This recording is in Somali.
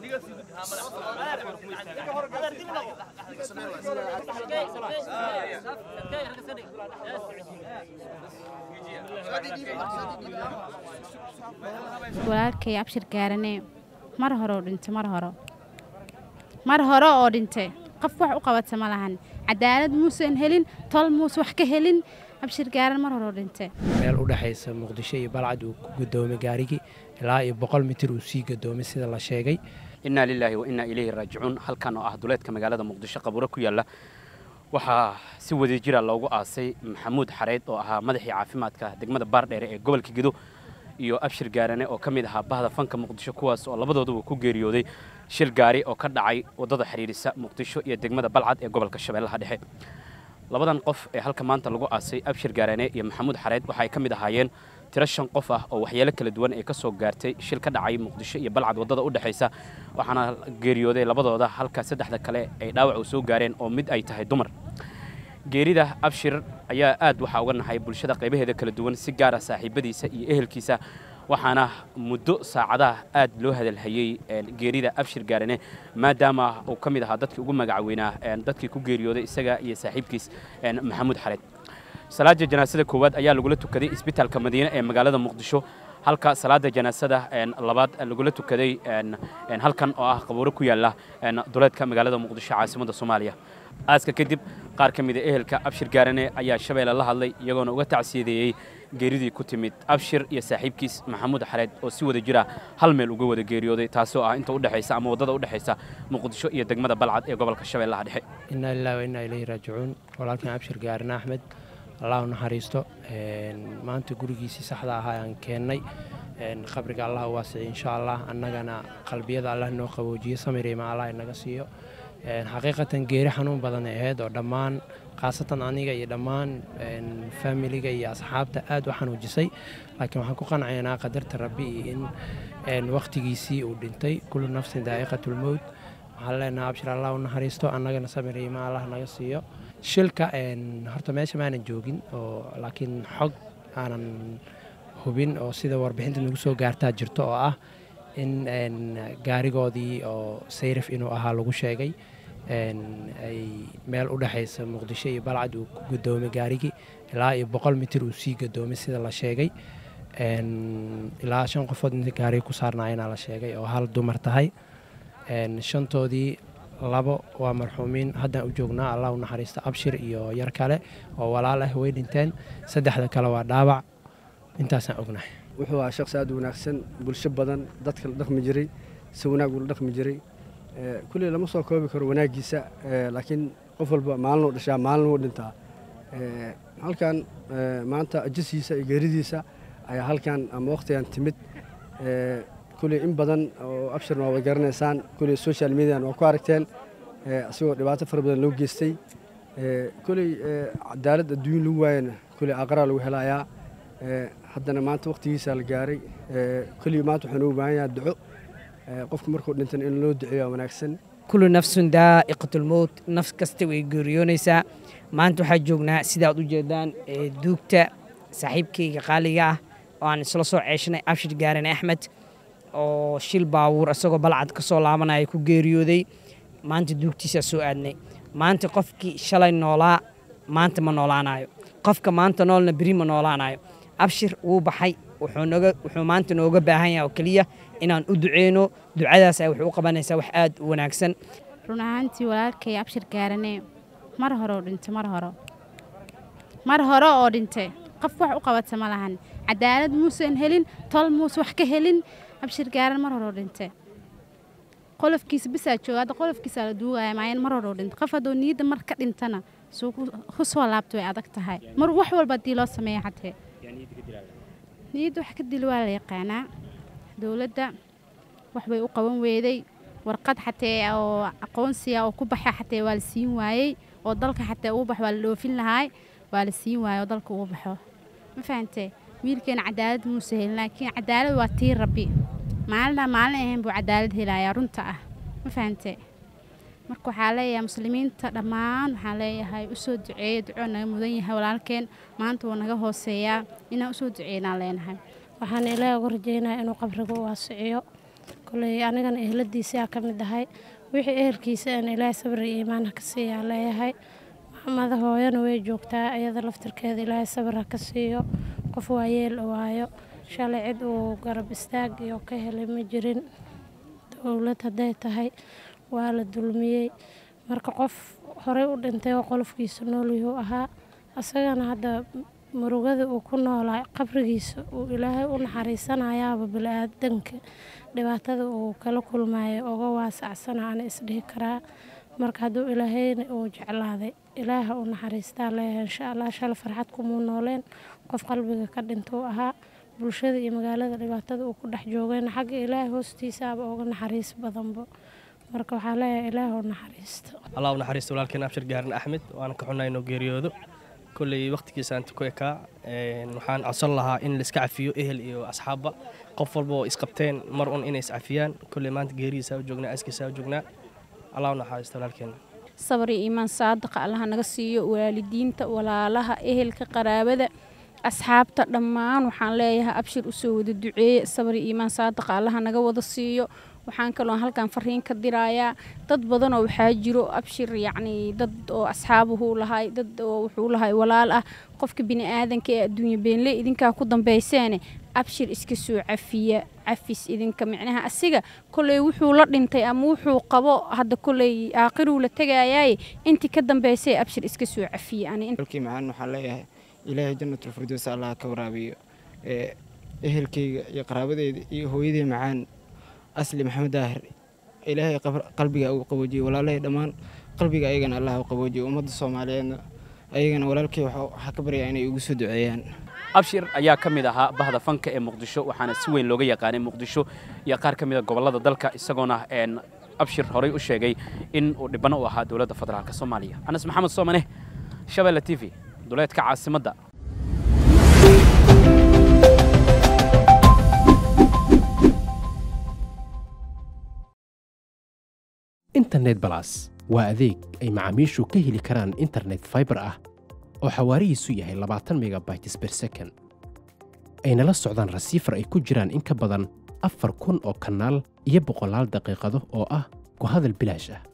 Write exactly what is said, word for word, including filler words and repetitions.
walaalkay abshir gaarane mar hore oo dhintay mar hore mar hore oo dhintay qof wax u qabata ma lahan cadaalad muusan helin tol muus wax ka helin abshir gaaran mar hore oo dhintay meel u dhaxaysa muqdisho iyo balcad uu ku gudoomay gaarigi ilaa iyo boqol mitir uu sii gudoomay sida la sheegay inna lillahi wa inna ilayhi raaji'uun halkan oo ah duleedka magaalada muqdisho qabuuro ku yaala waxaa si wada jira loogu aasay maxamuud xareed oo ahaa madaxii caafimaadka degmada baardheere ee gobolka Gedo iyo abshir gaarane oo kamid ahaa bahda fanka muqdisho kuwaas oo labadooduba ku geeriyooday shil gaari oo ka dhacay wadada xiriirisa muqdisho iyo degmada balcad ee gobolka shabeellaha dhexe labadan qof ee halka maanta lagu aasay abshir gaarane iyo maxamuud xareed waxa ay kamid ahaayeen tiro shan qof ah oo waxyeelo kala duwan ay ka soo gaartay shil ka dhacay muqdisho iyo balcad wadada u dhaxaysa waxaana geeriyooday labadooda halka saddexda kale ay dhaawac u soo gaareen oo mid ay tahay dumar geerida abshir ayaa aad waxa uga nahay bulshada qaybaheeda kala duwan si gaar ah saaxiibadiisa iyo ehelkiisa waxaana muddo saacadaha aad loo hadalhayay geerida abshir gaarane maadaama uu kamid ahaa dadkii ugu magac weynaa dadkii ku geeriyooday isaga iyo saaxiibkiis maxamuud xareed salaada janaasada koowaad ayaa lagu tukaday isbitaalka Madiina ee magaalada Muqdisho halka salaada janaasada labaad lagu tukaday halkan oo ah qabuuro ku yaala duleedka magaalada Muqdisho caasimadda Soomaaliya aaska kadib qaar kamid ah ehelka abshir gaarane ayaa shabeelle la hadlay iyagoona uga tacsiideeyay geeridii ku timid abshir iyo saaxiibkiis maxamuud xareed oo si wada jira hal meel uga wada geeriyooday taasoo ah inta u dhaxaysa ama wadada u dhaxaysa Muqdisho iyo degmada balcad ee gobolka shabeellaha dhexe inna lillahi wa inna ilayhi raaji'uun walaalkan abshir gaarane axmed الله نحرسته ما أنت قرقي سحدا هاي عن كناي خبرك الله واسع إن شاء الله أننا أنا قلبي هذا الله إنه قوي سميري مع الله إنك سيو حقيقة غير حنون بدن هاد ودمان خاصة أنا جاي دمان فاميلي جاي أصحاب تأد وحنو جسي لكن حقيقة أنا قدرت ربي إن إن وقت جيسي ودنتي كل نفس ذائقة الموت على أن أبشر الله ونحرسته أننا سميري مع الله إنك سيو shilka horta meesha maanan joogin oo laakiin xog aanan hubin oo sida warbixinta nagu soo gaartaa jirto oo ah in gaarigoodii oo sayrif inuu ahaa lagu sheegay ay meel u dhaxaysa muqdisho iyo balcad uu ku gudoomay gaarigi ilaa iyo boqol mitir uu sii gudoomay sida la sheegay ilaa shan qofood inta gaariga ku saarnaayna la sheegay oo hal dumar tahay shantoodii labo waa marxuumiin hadda u joognaa allah u naxariista abshir iyo yar kale oo walaal ah way dhinteen saddexda kale waa dhaawac intaasaan ognahay wuxuu ahaa shakhsi aad u wanaagsan bulsho badan dadka la dhaqmi jiray si wanaag ula dhaqmi jiray kulli lama soo koobi karo wanaagiisa laakiin qof walba maalin uu dhashaa maalin uu dhintaa halkan maanta ajisiisa iyo geeridiisa ayaa halkan ama waqtigan timid كل إن بدن أبشر ما وجرنا إنسان كل السوشيال ميديا وكاركتين أسوأ دبعات فربنا لو جستي كل عدالة الدين لو وين كل أقرأ لو هلايا حتى أنا ما توقتي يسال جاري كل ما تحنو معي الدعاء قف مركود نتن إن لو دعاء ونكسن كل نفس ذائقة الموت نفس كستوي جوريونيسا ما أنتو حجونا سيدا وجدان دوكتا صاحبكي قاليا وأنا سلسو عشنا أبشر جارنا أحمد oo shil baawur asagoo balcad ka soo laabanaya ku geeriyooday maanta duugtiisa soo aadnay maanta qofkii shalay noolaa maanta ma noolaanayo qofka maanta noolna bari ma noolaanayo abshir uu baxay wuxuu naga wuxuu maanta nooga baahan yahay oo kaliya inaan u duceeno ducadaas ay wuxuu qabanaysaa wax aad u wanaagsan run ahaantii walaalkay abshir gaarane mar hore oo dhintay mar hore mar hore oo dhintay qof wax u qabata ma lahan cadaalad muusan helin tol muus wax ka helin abshir gaaran mar hore oo dhintay qolofkiisa bisaa jooga qolofkiisa la duugaya maayan mar hore oo dhintay qof hadoo niyada mar ka dhintana soo ku soo laabto way adag tahay mar wax walba dii loo sameeyo xatee niyada wax ka dil waa la yaqaanaa dawladda wax bay u qaban weeday warqad xatee oo aqoonsiga oo ku baxay xatee waa la siin waayay oo dalka xatee uu bax waa la dhoofin lahaay waa la siin waayay oo dalka uu baxo ma fahantay wiilkeena cadaalad muu sahel laakiin cadaalad waa tii rabbi maalna maalin ahayn buu cadaalad helayaa runta ah ma fahantay marka waxaa leeyahay muslimiinta dhammaan waxaa leeyahay u soo duceeyo duco naga mudan yahay walaalkeen maanta wuu naga hooseeyaa inaan u soo duceynaa leenahay waxaan ilaahay ugu rajaynayaa inuu qabriga u waasiciyo كلي أنا كان أهلدي سيا كم دهاي وحي أهل كيسان إلهي صبر إيمان كسي عليها محمد هو ينوي جوكتا أيضا لفتر كذا إلهي صبر كسيو قفوا يل وايو شال عد وقرب استاج يوكيه لمجرين دولة هديتها والد المية marka qof hore u dhintay oo qolofkiisa nool yahay ahaa asagana hadda murugada uu ku noolaa qabrigiisa uu ilaahay u naxariisanayaaba bilaadanka dhibaatada uu kala kulmaayo uga waasacsanaan isdhihi karaa marka haduu ilaahayna uu jeclaaday ilaaha u naxariistaa leeyahay insha Allah shal farxad ku nooleen qof qalbiga ka dhinto ahaa bulshada iyo magaalada dhibaatada uu ku dhex joogayna xagga ilaahay hoostiisa aba uga naxariis badanba marka waxa leeyahay ilaahu naxariisto Allah naxariisto walaalkeen Abshir Gaaran Axmed waan ka xunayno geeriyoodo kulli waqtigiisa aan ku eka ee waxaan codsan lahaa in la iska cafiyo ehel iyo asxaabba qof walba oo isqabteen mar un inay iscafiyaan kulli maanta geeriisa u joognaa askiisa u joognaa Allah naxariisto walaalkeen sabri iimaan saadiq Allah naga siiyo waalidiinta walaalaha ehelka qaraabada asxaabta dhammaan waxaan leeyahay Abshir u soo wada duceey sabri iimaan saadiq Allah naga wada siiyo waxaan kaloo halkan fariin ka dirayaa dad badan oo waxa jiro Abshir yacni dad oo asxaabuhu lahay dad oo wuxuu lahay walaal ah qofka bini aadanka ee adduunyo beenle idinka ku dambeyseen Abshir iska soo cafiya cafis idinka macnaha asiga kulay wuxuu la dhintay ama wuxuu qabo hadda kulay aaqiru la tagayay intii ka dambeysay Abshir iska soo cafiya ani intii macaan waxa leeyahay ilaahay jannatul firdaws Allah ka waraabiyo ee ehelkayga iyo qaraabadeyda iyo hooyadey macaan أصلي محمد داهر إلهي قلبي أو قبوجي ولا له دمان قلبي أيجنا الله قبوجي ومد الصوماليين أيجنا ولا الكي حكبر يعني يقصد عيان Abshir ayaa kamid ahaa bahda fanka ee Muqdisho waxaana si weyn looga yaqaanay Muqdisho iyo qaar kamid ah gobolada dalka isagoona een Abshir horay u sheegay in uu dhibano u ahaa dawladda federaalka Soomaaliya Anas Maxamed Soomane Shabeelle T V duleedka caasimadda internet plus waa adeeg ay macaamiishu ka heli karaan internet fiber ah oo xawaarihiisu yahay labaatan megabytes per second ayna la socdaan receiver ay ku jiraan in ka badan afar kun oo kanaal iyo boqolaal daqiiqado oo ah ku hadal bilaash ah